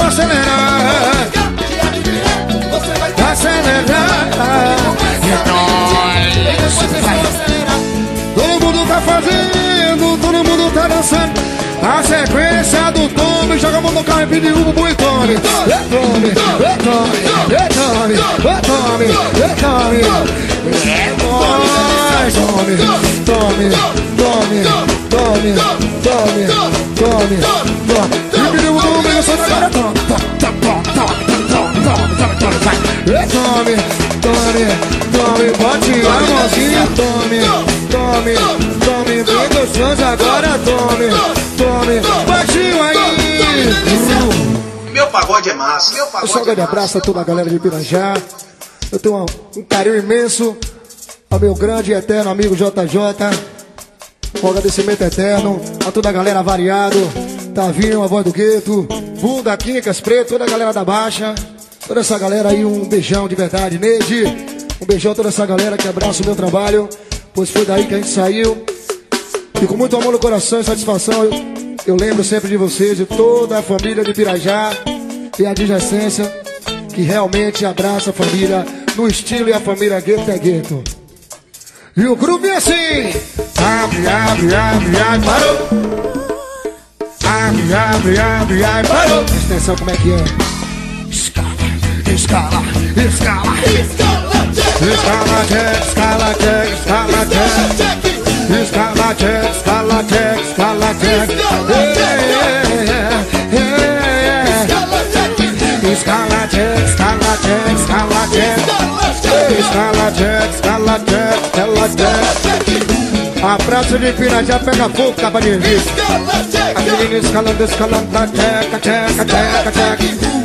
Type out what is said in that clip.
acelerar. Acelerar. Todo mundo tá fazendo, todo mundo tá dançando. A sequência do Tommy, joga a mão no carro e pede um pro Tommy. Tommy, Tommy, Tommy, Tommy, Tommy. É nóis, Tommy, Tommy, Tommy, Tommy, Tommy, Tommy, Tommy. E pediu um Tommy, eu sou da cara. Tommy, Tommy, Tommy, bote a mãozinha, Tommy, Tommy, Tommy, bem gostoso agora, Tommy, Tommy, baixinho aí. Meu pagode é massa, meu pagode. Eu só um grande abraço a toda a galera de Pirajá. Eu tenho um carinho imenso ao meu grande e eterno amigo JJ. Um agradecimento eterno a toda a galera variado, Tavinho, a voz do gueto, Bunda, Quincas, Preto, toda a galera da Baixa. Toda essa galera aí, um beijão de verdade. Neide, um beijão a toda essa galera que abraça o meu trabalho, pois foi daí que a gente saiu. E com muito amor no coração e satisfação, eu lembro sempre de vocês, de toda a família de Pirajá e a adjacência, que realmente abraça a família no estilo e a família gueto é gueto. E o grupo é assim. Abre, abre, abre, abre, parou. Abre, abre, abre, abre, parou. Presta atenção como é que é. Escala, escala, escala, escala, jack, escala, jack, escala, jack, escala, jack, escala, jack, escala, jack, escala, jack, escala, jack, escala, jack, escala, jack, escala, jack, escala, jack. A praça de Pirajá pega fogo, capa de vista. A menina escalando, escalando, jack, jack, jack, jack.